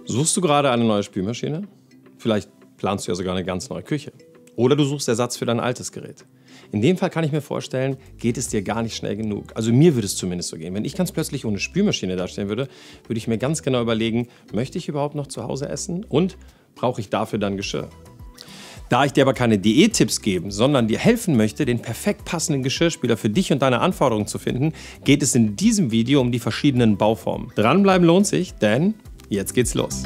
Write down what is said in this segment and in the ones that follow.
Suchst du gerade eine neue Spülmaschine? Vielleicht planst du ja sogar eine ganz neue Küche. Oder du suchst Ersatz für dein altes Gerät. In dem Fall kann ich mir vorstellen, geht es dir gar nicht schnell genug. Also mir würde es zumindest so gehen. Wenn ich ganz plötzlich ohne Spülmaschine dastehen würde, würde ich mir ganz genau überlegen, möchte ich überhaupt noch zu Hause essen und brauche ich dafür dann Geschirr? Da ich dir aber keine Diättipps geben, sondern dir helfen möchte, den perfekt passenden Geschirrspüler für dich und deine Anforderungen zu finden, geht es in diesem Video um die verschiedenen Bauformen. Dranbleiben lohnt sich, denn jetzt geht's los.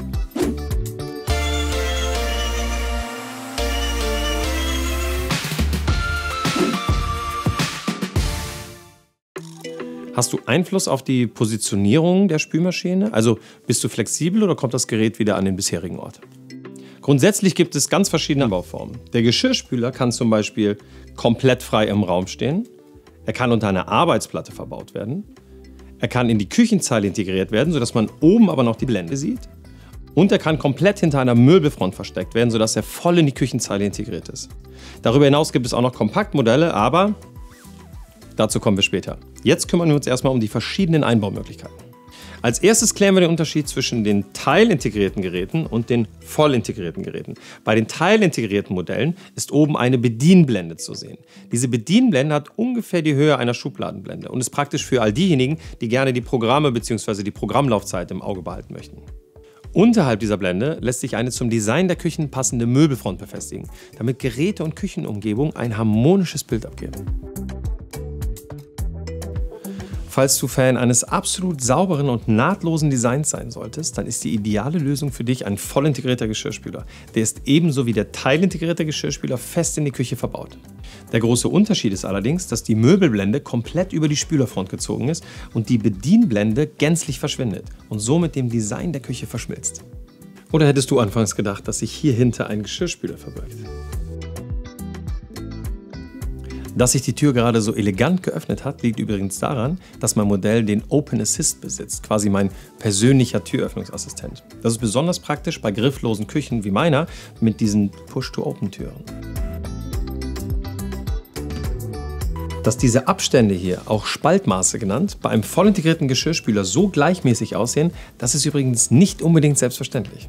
Hast du Einfluss auf die Positionierung der Spülmaschine? Also bist du flexibel oder kommt das Gerät wieder an den bisherigen Ort? Grundsätzlich gibt es ganz verschiedene Bauformen. Der Geschirrspüler kann zum Beispiel komplett frei im Raum stehen. Er kann unter einer Arbeitsplatte verbaut werden. Er kann in die Küchenzeile integriert werden, sodass man oben aber noch die Blende sieht. Und er kann komplett hinter einer Möbelfront versteckt werden, sodass er voll in die Küchenzeile integriert ist. Darüber hinaus gibt es auch noch Kompaktmodelle, aber dazu kommen wir später. Jetzt kümmern wir uns erstmal um die verschiedenen Einbaumöglichkeiten. Als erstes klären wir den Unterschied zwischen den teilintegrierten Geräten und den vollintegrierten Geräten. Bei den teilintegrierten Modellen ist oben eine Bedienblende zu sehen. Diese Bedienblende hat ungefähr die Höhe einer Schubladenblende und ist praktisch für all diejenigen, die gerne die Programme bzw. die Programmlaufzeit im Auge behalten möchten. Unterhalb dieser Blende lässt sich eine zum Design der Küchen passende Möbelfront befestigen, damit Geräte und Küchenumgebung ein harmonisches Bild abgeben. Falls du Fan eines absolut sauberen und nahtlosen Designs sein solltest, dann ist die ideale Lösung für dich ein voll integrierter Geschirrspüler. Der ist ebenso wie der teilintegrierte Geschirrspüler fest in die Küche verbaut. Der große Unterschied ist allerdings, dass die Möbelblende komplett über die Spülerfront gezogen ist und die Bedienblende gänzlich verschwindet und so mit dem Design der Küche verschmilzt. Oder hättest du anfangs gedacht, dass sich hier hinter ein Geschirrspüler verbirgt? Dass sich die Tür gerade so elegant geöffnet hat, liegt übrigens daran, dass mein Modell den Open Assist besitzt, quasi mein persönlicher Türöffnungsassistent. Das ist besonders praktisch bei grifflosen Küchen wie meiner mit diesen Push-to-Open-Türen. Dass diese Abstände hier, auch Spaltmaße genannt, bei einem voll integrierten Geschirrspüler so gleichmäßig aussehen, das ist übrigens nicht unbedingt selbstverständlich.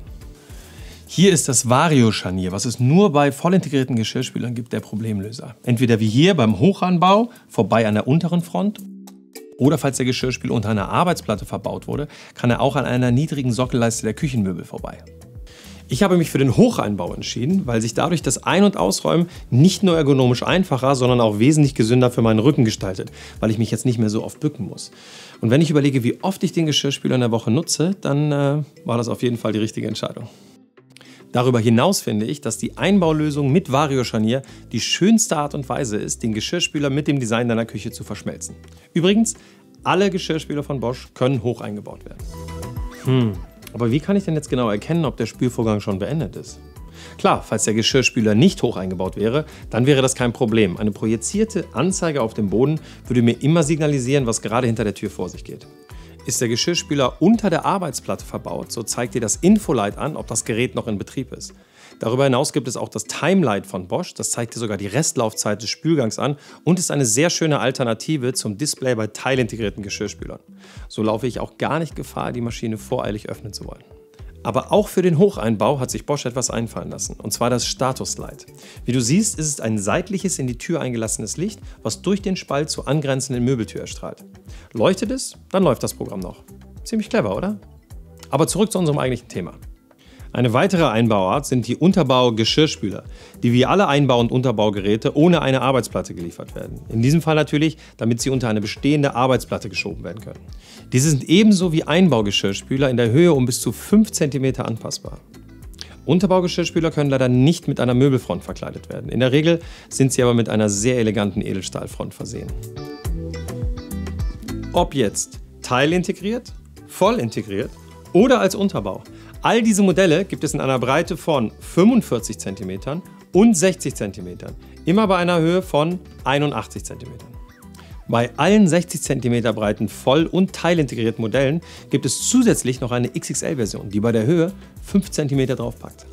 Hier ist das Vario-Scharnier, was es nur bei voll integrierten Geschirrspülern gibt, der Problemlöser. Entweder wie hier beim Hochanbau, vorbei an der unteren Front, oder falls der Geschirrspüler unter einer Arbeitsplatte verbaut wurde, kann er auch an einer niedrigen Sockelleiste der Küchenmöbel vorbei. Ich habe mich für den Hocheinbau entschieden, weil sich dadurch das Ein- und Ausräumen nicht nur ergonomisch einfacher, sondern auch wesentlich gesünder für meinen Rücken gestaltet, weil ich mich jetzt nicht mehr so oft bücken muss. Und wenn ich überlege, wie oft ich den Geschirrspüler in der Woche nutze, dann war das auf jeden Fall die richtige Entscheidung. Darüber hinaus finde ich, dass die Einbaulösung mit Vario-Scharnier die schönste Art und Weise ist, den Geschirrspüler mit dem Design deiner Küche zu verschmelzen. Übrigens, alle Geschirrspüler von Bosch können hoch eingebaut werden. Aber wie kann ich denn jetzt genau erkennen, ob der Spülvorgang schon beendet ist? Klar, falls der Geschirrspüler nicht hoch eingebaut wäre, dann wäre das kein Problem. Eine projizierte Anzeige auf dem Boden würde mir immer signalisieren, was gerade hinter der Tür vor sich geht. Ist der Geschirrspüler unter der Arbeitsplatte verbaut, so zeigt dir das Infolight an, ob das Gerät noch in Betrieb ist. Darüber hinaus gibt es auch das Timelight von Bosch, das zeigt dir sogar die Restlaufzeit des Spülgangs an und ist eine sehr schöne Alternative zum Display bei teilintegrierten Geschirrspülern. So laufe ich auch gar nicht Gefahr, die Maschine voreilig öffnen zu wollen. Aber auch für den Hocheinbau hat sich Bosch etwas einfallen lassen, und zwar das Status-Light. Wie du siehst, ist es ein seitliches in die Tür eingelassenes Licht, was durch den Spalt zur angrenzenden Möbeltür erstrahlt. Leuchtet es, dann läuft das Programm noch. Ziemlich clever, oder? Aber zurück zu unserem eigentlichen Thema. Eine weitere Einbauart sind die Unterbau-Geschirrspüler, die wie alle Einbau- und Unterbaugeräte ohne eine Arbeitsplatte geliefert werden. In diesem Fall natürlich, damit sie unter eine bestehende Arbeitsplatte geschoben werden können. Diese sind ebenso wie Einbaugeschirrspüler in der Höhe um bis zu 5 cm anpassbar. Unterbaugeschirrspüler können leider nicht mit einer Möbelfront verkleidet werden. In der Regel sind sie aber mit einer sehr eleganten Edelstahlfront versehen. Ob jetzt teilintegriert, voll integriert oder als Unterbau. All diese Modelle gibt es in einer Breite von 45 cm und 60 cm, immer bei einer Höhe von 81 cm. Bei allen 60 cm breiten voll- und teilintegrierten Modellen gibt es zusätzlich noch eine XXL-Version, die bei der Höhe 5 cm draufpackt.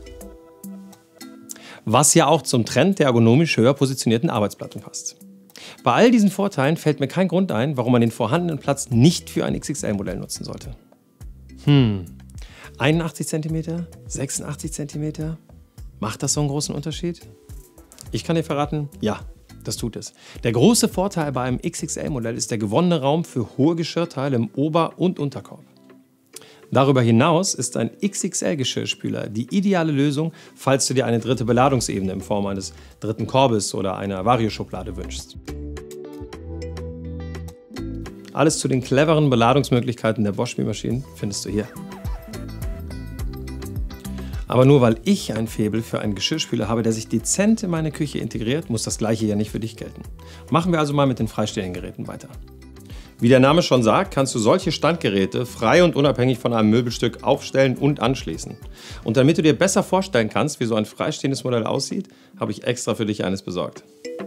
Was ja auch zum Trend der ergonomisch höher positionierten Arbeitsplatten passt. Bei all diesen Vorteilen fällt mir kein Grund ein, warum man den vorhandenen Platz nicht für ein XXL-Modell nutzen sollte. 81 cm? 86 cm? Macht das so einen großen Unterschied? Ich kann dir verraten, ja, das tut es. Der große Vorteil bei einem XXL-Modell ist der gewonnene Raum für hohe Geschirrteile im Ober- und Unterkorb. Darüber hinaus ist ein XXL-Geschirrspüler die ideale Lösung, falls du dir eine dritte Beladungsebene in Form eines dritten Korbes oder einer Varioschublade wünschst. Alles zu den cleveren Beladungsmöglichkeiten der Bosch-Spülmaschinen findest du hier. Aber nur weil ich ein Faible für einen Geschirrspüler habe, der sich dezent in meine Küche integriert, muss das Gleiche ja nicht für dich gelten. Machen wir also mal mit den freistehenden Geräten weiter. Wie der Name schon sagt, kannst du solche Standgeräte frei und unabhängig von einem Möbelstück aufstellen und anschließen. Und damit du dir besser vorstellen kannst, wie so ein freistehendes Modell aussieht, habe ich extra für dich eines besorgt.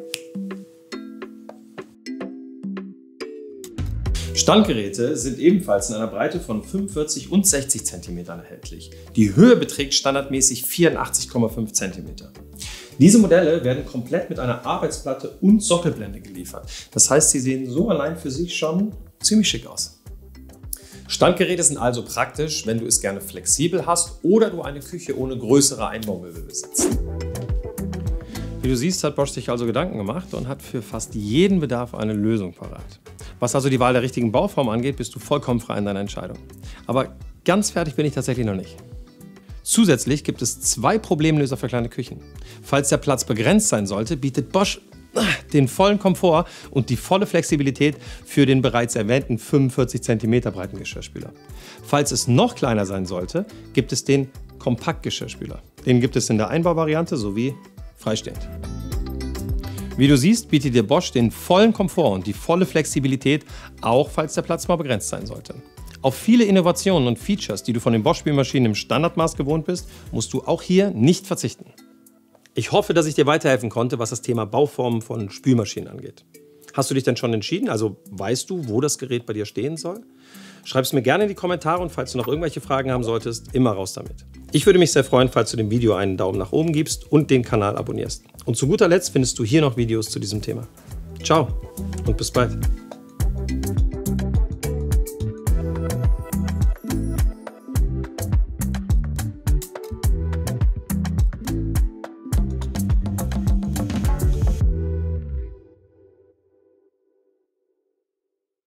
Standgeräte sind ebenfalls in einer Breite von 45 und 60 cm erhältlich. Die Höhe beträgt standardmäßig 84,5 cm. Diese Modelle werden komplett mit einer Arbeitsplatte und Sockelblende geliefert. Das heißt, sie sehen so allein für sich schon ziemlich schick aus. Standgeräte sind also praktisch, wenn du es gerne flexibel hast oder du eine Küche ohne größere Einbaumöbel besitzt. Wie du siehst, hat Bosch sich also Gedanken gemacht und hat für fast jeden Bedarf eine Lösung parat. Was also die Wahl der richtigen Bauform angeht, bist du vollkommen frei in deiner Entscheidung. Aber ganz fertig bin ich tatsächlich noch nicht. Zusätzlich gibt es 2 Problemlöser für kleine Küchen. Falls der Platz begrenzt sein sollte, bietet Bosch den vollen Komfort und die volle Flexibilität für den bereits erwähnten 45 cm breiten Geschirrspüler. Falls es noch kleiner sein sollte, gibt es den Kompaktgeschirrspüler. Den gibt es in der Einbauvariante sowie freistehend. Wie du siehst, bietet dir Bosch den vollen Komfort und die volle Flexibilität, auch falls der Platz mal begrenzt sein sollte. Auf viele Innovationen und Features, die du von den Bosch-Spülmaschinen im Standardmaß gewohnt bist, musst du auch hier nicht verzichten. Ich hoffe, dass ich dir weiterhelfen konnte, was das Thema Bauformen von Spülmaschinen angeht. Hast du dich denn schon entschieden? Also weißt du, wo das Gerät bei dir stehen soll? Schreib es mir gerne in die Kommentare und falls du noch irgendwelche Fragen haben solltest, immer raus damit. Ich würde mich sehr freuen, falls du dem Video einen Daumen nach oben gibst und den Kanal abonnierst. Und zu guter Letzt findest du hier noch Videos zu diesem Thema. Ciao und bis bald.